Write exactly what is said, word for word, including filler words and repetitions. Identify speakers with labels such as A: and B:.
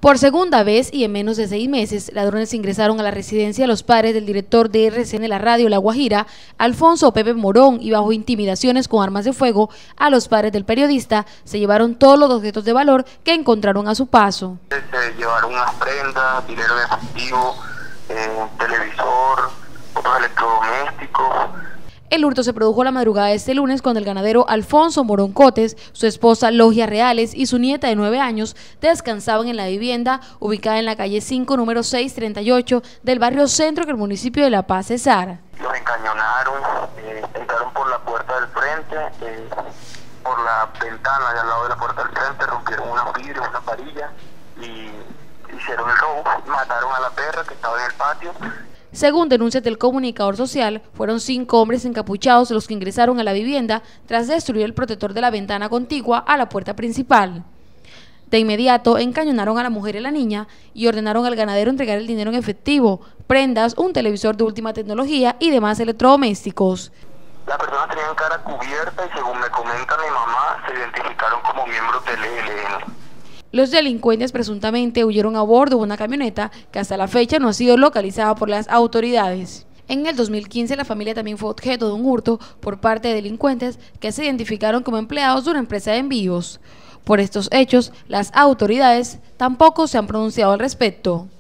A: Por segunda vez y en menos de seis meses, ladrones ingresaron a la residencia de los padres del director de R C N La Radio La Guajira, Alfonso Pepe Morón, y bajo intimidaciones con armas de fuego a los padres del periodista se llevaron todos los objetos de valor que encontraron a su paso.
B: Se llevaron unas prendas, dinero en efectivo, eh, televisor, otros electrodomésticos.
A: El hurto se produjo la madrugada de este lunes cuando el ganadero Alfonso Morón Cotes, su esposa Logia Reales y su nieta de nueve años descansaban en la vivienda ubicada en la calle cinco, número seiscientos treinta y ocho del barrio Centro del municipio de La Paz, Cesar.
B: Los encañonaron, eh, entraron por la puerta del frente, eh, por la ventana de al lado de la puerta del frente, rompieron unos vidrios, una varilla y hicieron el robo, mataron a la perra que estaba en el patio.
A: Según denuncias del comunicador social, fueron cinco hombres encapuchados los que ingresaron a la vivienda tras destruir el protector de la ventana contigua a la puerta principal. De inmediato encañonaron a la mujer y la niña y ordenaron al ganadero entregar el dinero en efectivo, prendas, un televisor de última tecnología y demás electrodomésticos.
B: Las personas tenían cara cubierta y, según me comenta mi mamá, se identificaron como miembros del E L N.
A: Los delincuentes presuntamente huyeron a bordo de una camioneta que hasta la fecha no ha sido localizada por las autoridades. En el dos mil quince la familia también fue objeto de un hurto por parte de delincuentes que se identificaron como empleados de una empresa de envíos. Por estos hechos, las autoridades tampoco se han pronunciado al respecto.